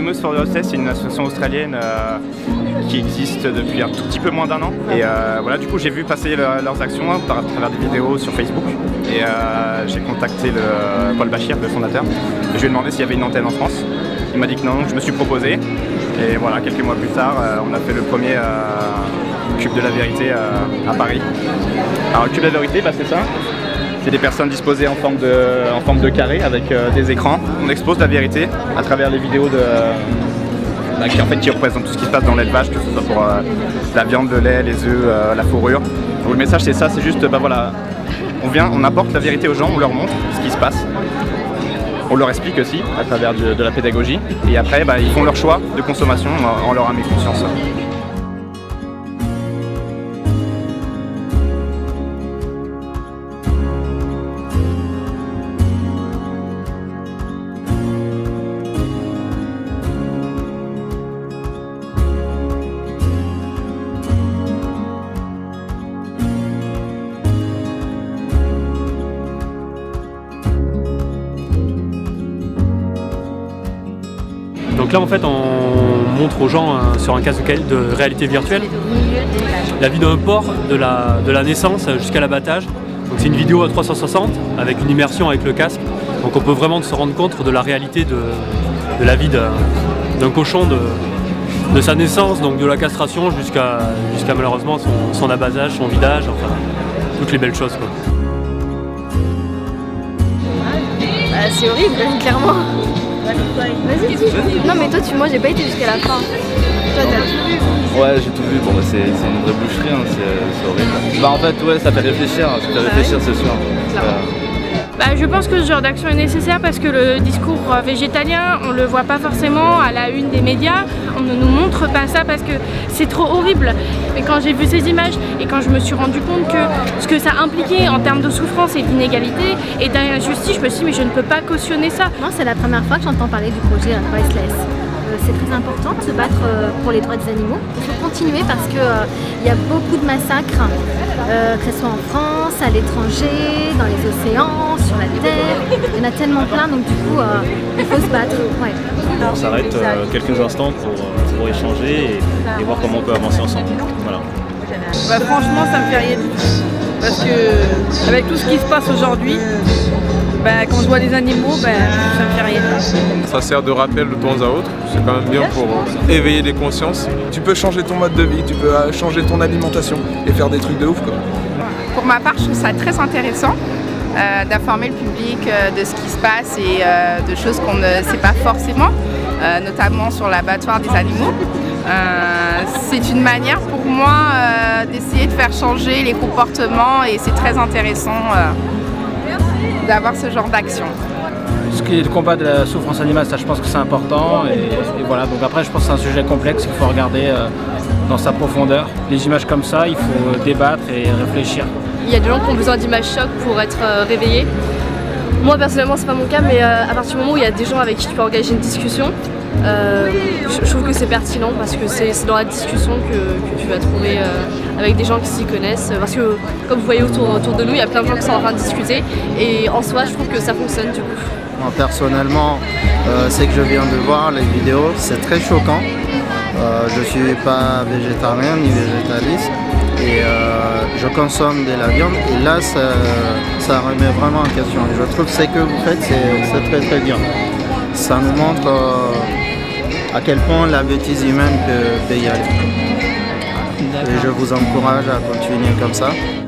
Animals for Justice, c'est une association australienne qui existe depuis un tout petit peu moins d'1 an. Et voilà, du coup j'ai vu passer leurs actions à travers des vidéos sur Facebook. Et j'ai contacté Paul Bachir, le fondateur. Et je lui ai demandé s'il y avait une antenne en France. Il m'a dit que non, donc je me suis proposé. Et voilà, quelques mois plus tard, on a fait le premier Cube de la Vérité à Paris. Alors le Cube de la Vérité, c'est ça. C'est des personnes disposées en forme de carré avec des écrans. On expose la vérité à travers les vidéos qui représentent tout ce qui se passe dans l'élevage, que ce soit pour la viande, le lait, les œufs, la fourrure. Donc le message c'est ça, c'est juste, voilà, on apporte la vérité aux gens, on leur montre ce qui se passe. On leur explique aussi à travers de la pédagogie. Et après, ils font leur choix de consommation en leur âme et conscience. Donc là en fait on montre aux gens sur un casque de réalité virtuelle la vie d'un porc de la naissance jusqu'à l'abattage. Donc c'est une vidéo à 360 avec une immersion avec le casque. Donc on peut vraiment se rendre compte de la réalité de la vie d'un cochon de sa naissance, donc de la castration jusqu'à malheureusement son abattage, son vidage, enfin toutes les belles choses quoi. C'est horrible, clairement. Vas-y, dis. Non mais toi moi j'ai pas été jusqu'à la fin. Toi t'as tout vu. Ouais, j'ai tout vu, bon c'est une vraie boucherie, hein. C'est horrible. En fait ouais, ça fait réfléchir, c'est sûr. Je pense que ce genre d'action est nécessaire parce que le discours végétalien, on le voit pas forcément à la une des médias, on ne nous montre pas ça parce que c'est trop horrible. Mais quand j'ai vu ces images et quand je me suis rendu compte que ce que ça impliquait en termes de souffrance et d'inégalité et d'injustice, je me suis dit mais je ne peux pas cautionner ça. Moi c'est la première fois que j'entends parler du projet Voiceless. C'est très important de se battre pour les droits des animaux. Il faut continuer parce qu'il y a beaucoup de massacres, que ce soit en France, à l'étranger, dans les océans, sur la terre. Il y en a tellement plein, donc du coup, il faut se battre. Ouais. On s'arrête quelques instants pour échanger et voir comment on peut avancer ensemble. Voilà. Franchement, ça me fait rien du tout. Parce que avec tout ce qui se passe aujourd'hui, quand je vois les animaux, ça me fait rien. Ça sert de rappel de temps à autre, c'est quand même bien pour éveiller les consciences. Tu peux changer ton mode de vie, tu peux changer ton alimentation et faire des trucs de ouf quoi. Pour ma part, je trouve ça très intéressant d'informer le public de ce qui se passe et de choses qu'on ne sait pas forcément, notamment sur l'abattoir des animaux. C'est une manière pour moi d'essayer de faire changer les comportements et c'est très intéressant d'avoir ce genre d'action. Ce qui est le combat de la souffrance animale, ça je pense que c'est important et voilà. Donc après je pense que c'est un sujet complexe qu'il faut regarder dans sa profondeur. Les images comme ça, il faut débattre et réfléchir. Il y a des gens qui ont besoin d'images chocs pour être réveillés. Moi personnellement c'est pas mon cas, mais à partir du moment où il y a des gens avec qui tu peux engager une discussion, je trouve que c'est pertinent parce que c'est dans la discussion que tu vas trouver avec des gens qui s'y connaissent. Parce que comme vous voyez autour de nous, il y a plein de gens qui sont en train de discuter et en soi je trouve que ça fonctionne du coup. Moi personnellement, c'est que je viens de voir les vidéos, c'est très choquant. Je suis pas végétarien ni végétaliste et je consomme de la viande et là ça remet vraiment en question. Et je trouve que ce que vous faites c'est très très bien. Ça nous montre à quel point la bêtise humaine peut y aller. Et je vous encourage à continuer comme ça.